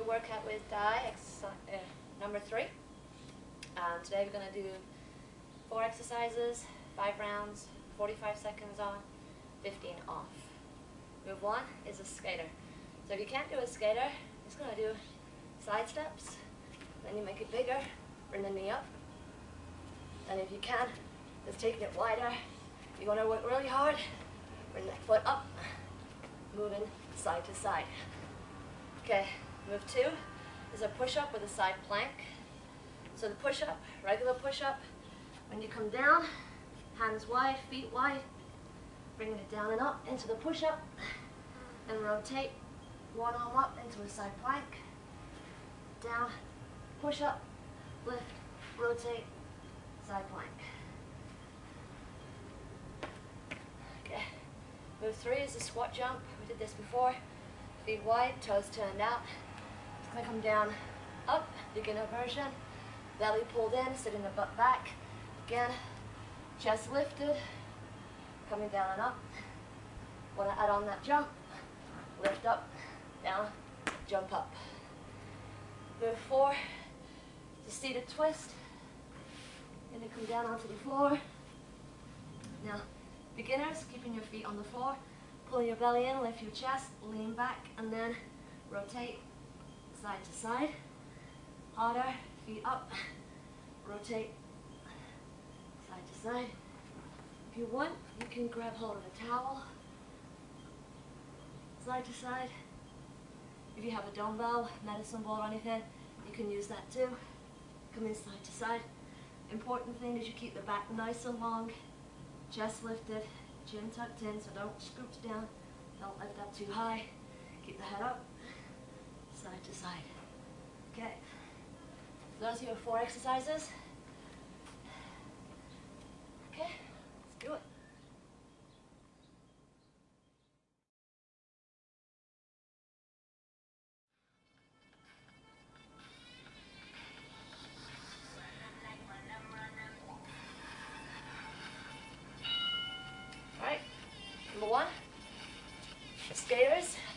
workout with Di, number 3. Today we're going to do 4 exercises, 5 rounds, 45 seconds on, 15 off. Move 1 is a skater. So if you can't do a skater, it's going to do side steps. Then you make it bigger, bring the knee up. And if you can, just taking it wider. You're going to work really hard, bring that foot up, moving side to side. Okay, move 2 is a push-up with a side plank. So the push-up, regular push-up, when you come down, hands wide, feet wide, bringing it down and up into the push-up, and rotate one arm up into a side plank, down, push-up, lift, rotate, side plank. Okay, move 3 is a squat jump. We did this before. Feet wide, toes turned out. It's going to come down, up, beginner version. Belly pulled in, sitting the butt back. Again, chest lifted, coming down and up. Want to add on that jump, lift up, down, jump up. Move 4, the seated twist. Going to come down onto the floor. Now, beginners, keeping your feet on the floor. Pull your belly in, lift your chest, lean back, and then rotate side to side. Harder, feet up, rotate side to side. If you want, you can grab hold of a towel, side to side. If you have a dumbbell, medicine ball, or anything, you can use that too. Come in side to side. Important thing is you keep the back nice and long, chest lifted, chin tucked in, so don't scoop down, don't lift up too high. Keep the head up, side to side. Okay, those are your 4 exercises. Okay, let's do it. All right, number 1, skaters.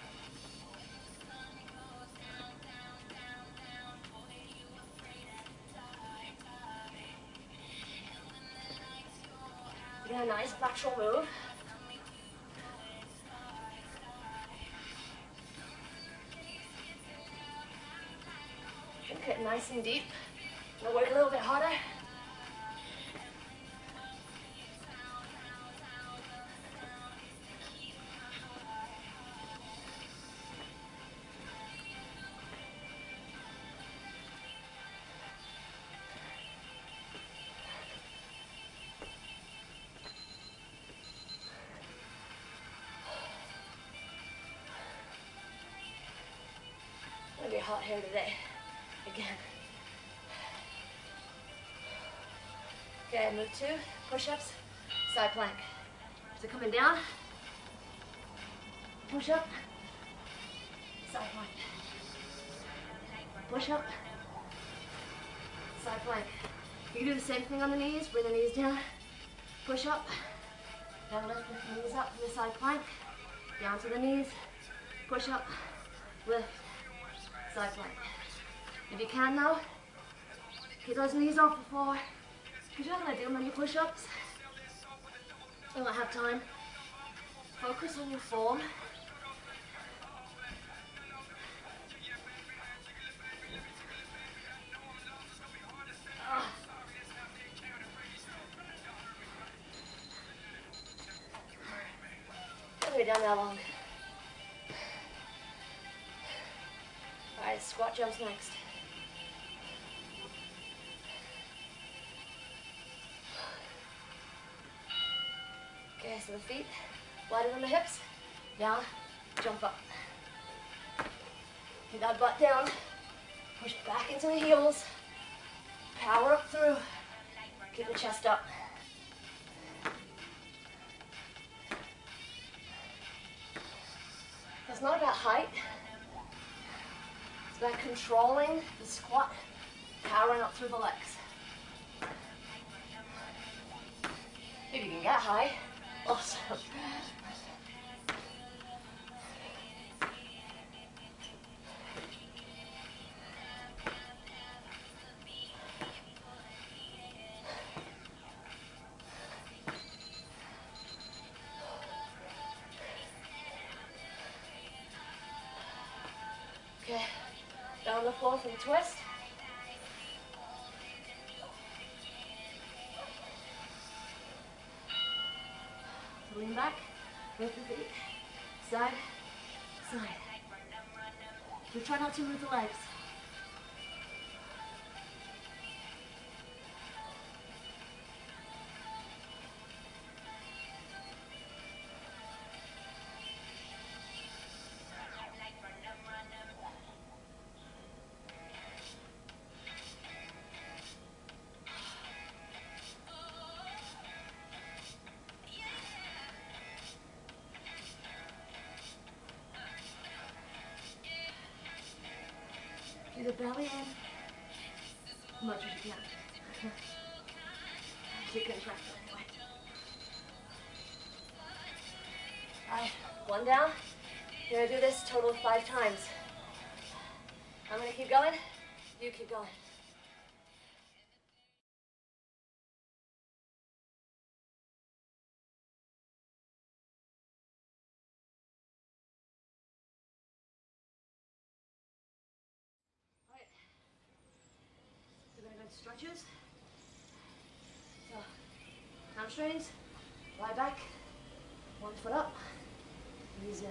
Get a nice lateral move. Get nice and deep. Now work a little bit harder. It's gonna be hot here today, again. Okay, move 2, push-ups, side plank. So coming down, push-up, side plank. Push-up, side plank. You can do the same thing on the knees, bring the knees down, push-up, then lift the knees up to the side plank, down to the knees, push-up, lift, side plank. If you can now, keep those knees off the floor. Because you're not going to do many push-ups. You won't have time. Focus on your form. All the way down that long. Alright, squat jumps next. Okay, so the feet wider than the hips, down, jump up. Get that butt down, push back into the heels, power up through, keep the chest up. It's not about height, it's about controlling the squat, powering up through the legs. If you can get high, awesome. on the floor for the twist. So lean back, lift the feet, side, side. We try not to move the legs. Do the belly in as much as you can. Keep contracted anyway. Alright, one down. You're gonna do this a total of 5 times. I'm gonna keep going. You keep going. Alright. We're gonna go to stretches. So, hamstrings, lie back, one foot up, knees in.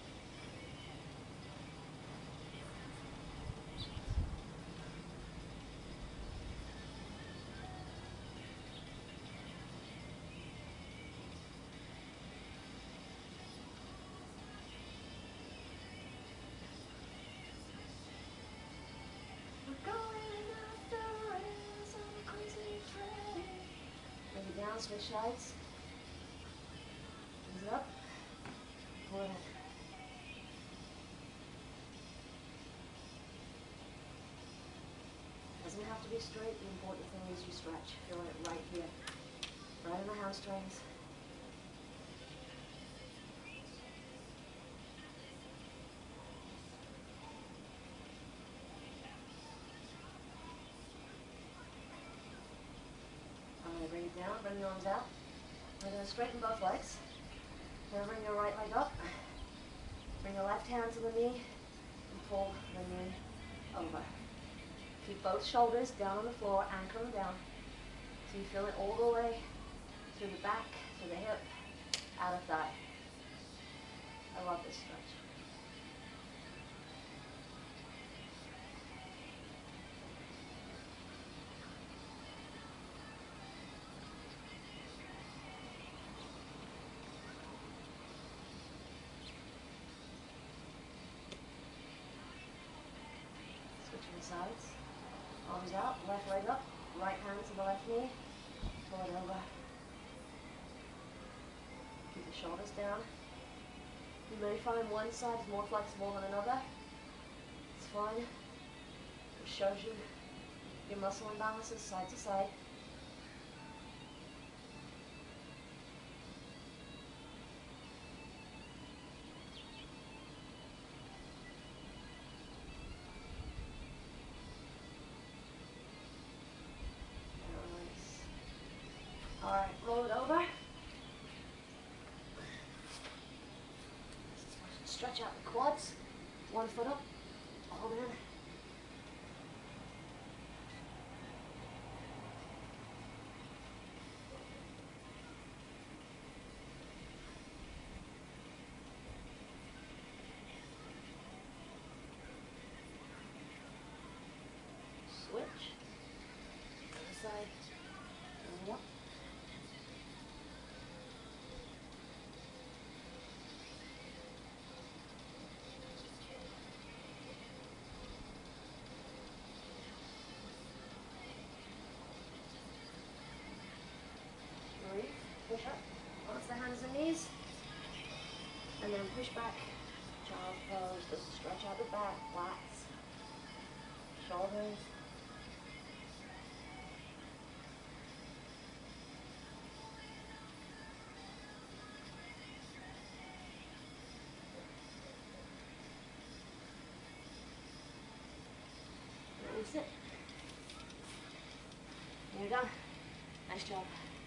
Bring it down, switch sides. Knees up. Pull it in. Doesn't have to be straight. The important thing is you stretch. Feel it right here. Right in the hamstrings. Bring it down, bring your arms out. We're going to straighten both legs. Then bring your right leg up. Bring your left hand to the knee and pull the knee over. Keep both shoulders down on the floor, anchor them down. So you feel it all the way through the back, through the hip, out of thigh. I love this stretch. Switching sides. Arms out, left leg up, right hand to the left knee, pull it over. Keep the shoulders down. You may find one side is more flexible than another. It's fine. It shows you your muscle imbalances side to side. Alright, roll it over. Stretch out the quads. One foot up. Hold in. Switch. Other side. And up. Push up onto the hands and knees, and then push back, child's pose, just stretch out the back, lats, shoulders. Release it. You're done. Nice job.